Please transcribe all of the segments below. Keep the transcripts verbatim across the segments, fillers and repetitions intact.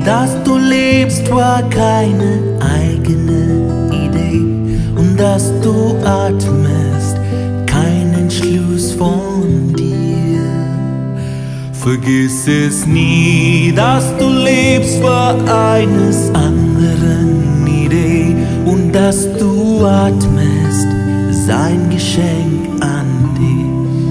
Dass du lebst, war keine eigene Idee. Und dass du atmest, kein Entschluss von dir. Vergiss es nie, dass du lebst, war eines anderen Idee. Und dass du atmest, sein Geschenk an dich.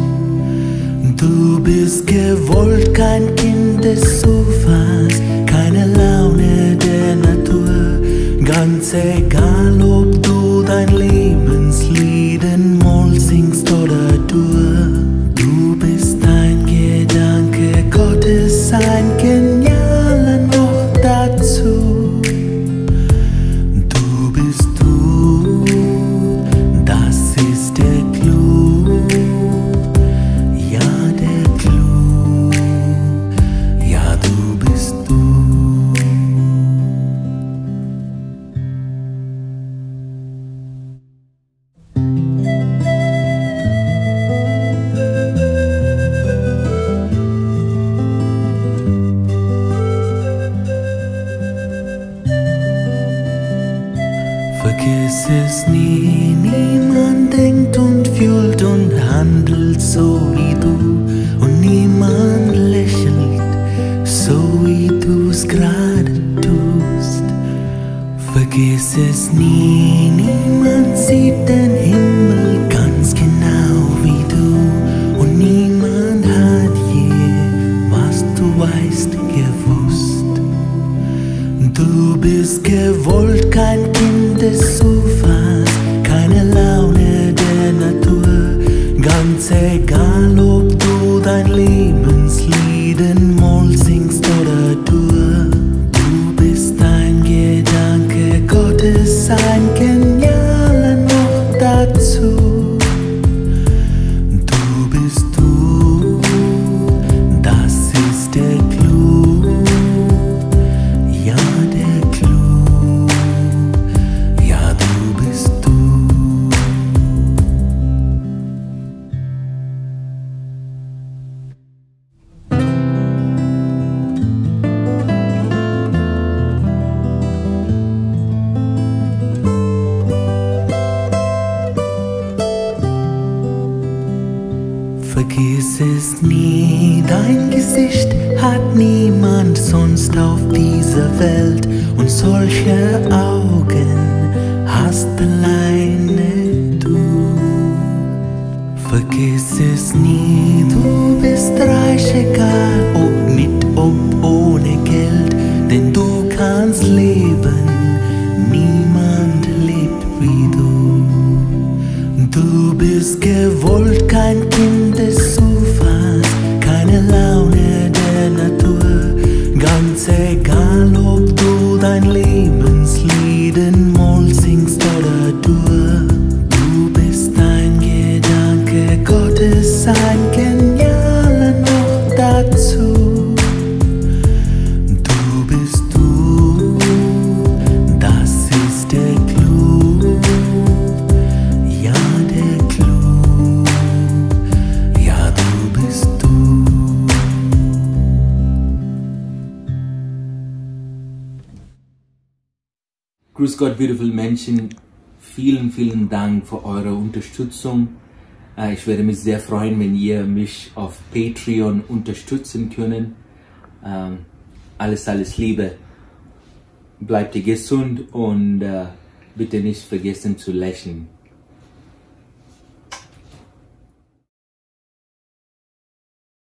Du bist gewollt, kein Kind des Sofas, keine Laune der Natur. Ganz egal, ob du dein Lebenslied in Moll singst oder Dur. Du bist ein Gedanke Gottes, ein genialer noch dazu. Du bist du, das ist der Clou. Ja, der Clou. Ja, du bist du. Vergiss es nie, niemand denkt und fühlt und handelt so wie du. Und niemand lächelt so wie du's gerade tust. Vergiss es nie, niemand sieht den Himmel ganz genau wie du. Und niemand hat je, was du weißt, gewusst. Du bist gewollt, kein Kind des Sofas, keine Laune der Natur. Ganz egal, ob du dein Lebenslied in Moll singst oder Dur. Du bist ein Gedanke Gottes, ein genialer noch dazu. Du bist du, das ist der Clou. Ja, der Clou. Ja, du bist du. Vergiss es nie, dein Gesicht hat niemand sonst auf dieser Welt. Und solche Augen hast alleine du. Vergiss es nie, du bist reich, egal ob mit, ob ohne Geld. Denn du kannst leben, niemand lebt wie du. Du bist gewollt, kein Kind des Sofas, keine Laune der Natur. Ganz egal, ob du dein Lebenslied in Moll singst oder Dur. Du bist ein Gedanke Gottes, ein genialer noch dazu. Du bist du, das ist der Clou. Ja, der Clou. Ja, du bist du. Grüß Gott, beautiful Menschen. Vielen, vielen Dank für eure Unterstützung. Ich werde mich sehr freuen, wenn ihr mich auf Patreon unterstützen könnt. Alles, alles Liebe. Bleibt ihr gesund und bitte nicht vergessen zu lächeln.